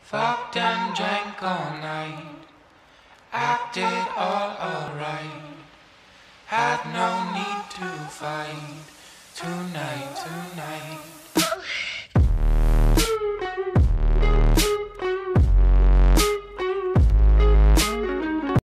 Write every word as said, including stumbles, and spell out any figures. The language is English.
Fucked and drank all night, acted all alright. Had no need to fight tonight, tonight.